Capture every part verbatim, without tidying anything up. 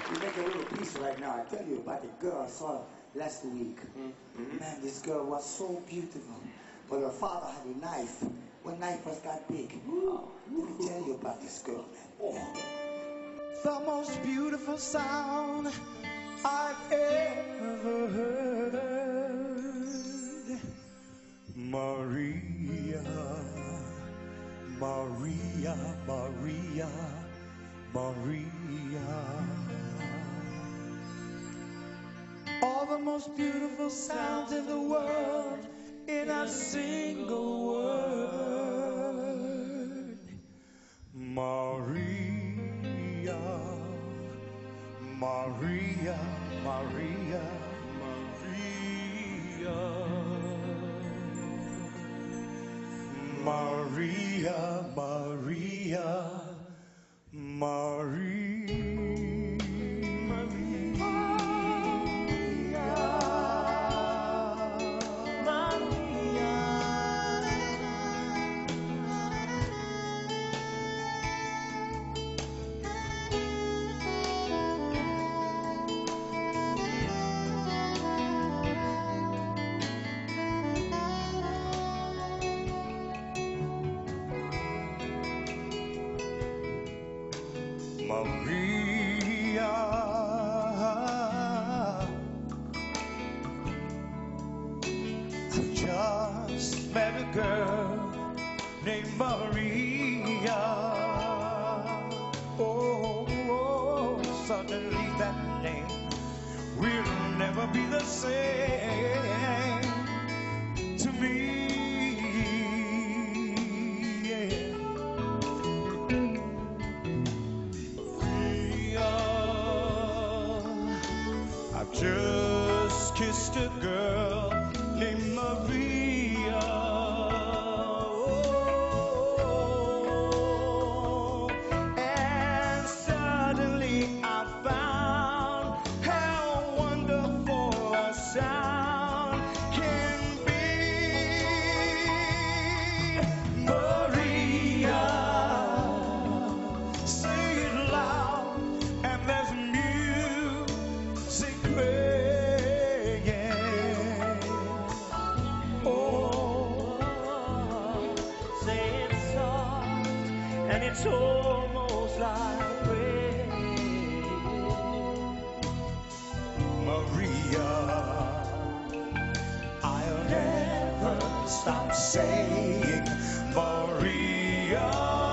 We make a little piece right now. I tell you about the girl I saw last week. Mm-hmm. Man, this girl was so beautiful. But her father had a knife. One knife was that big. Oh, let me tell you about this girl, man. Oh. The most beautiful sound I've ever heard. Maria, Maria, Maria, Maria. All the most beautiful sounds in the world in a single word. Maria, Maria, Maria, Maria. Maria, Maria, Maria, Maria, I just met a girl named Maria. Oh, oh, suddenly that name will never be the same to me. I've just kissed a girl named Maria. Oh, and suddenly I found how wonderful a sound can be. Maria, say it loud, and there's music playing. Oh, say it soft, and it's almost like rain. Maria, I'll never stop saying Maria.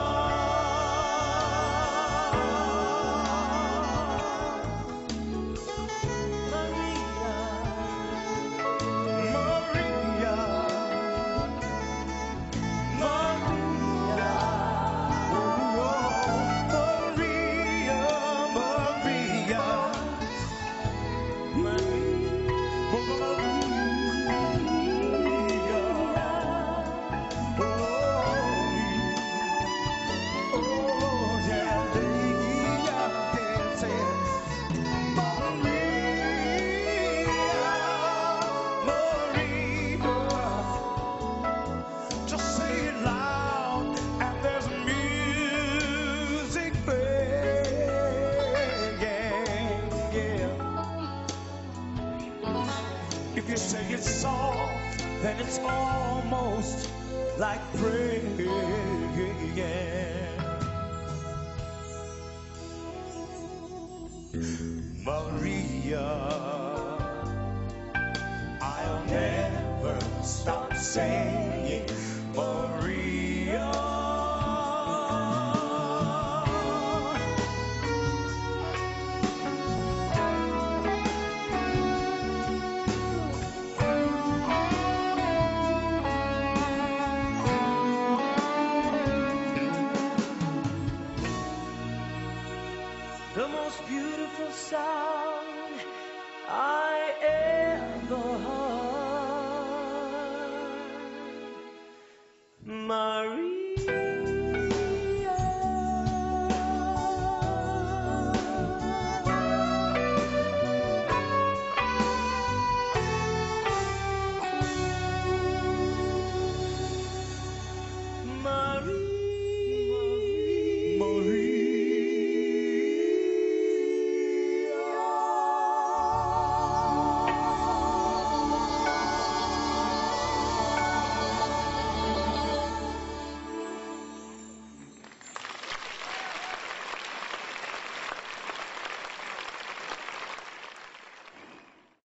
If you say it's soft, then it's almost like praying. Maria, I'll never stop saying Maria. The most beautiful sound I ever heard, Maria.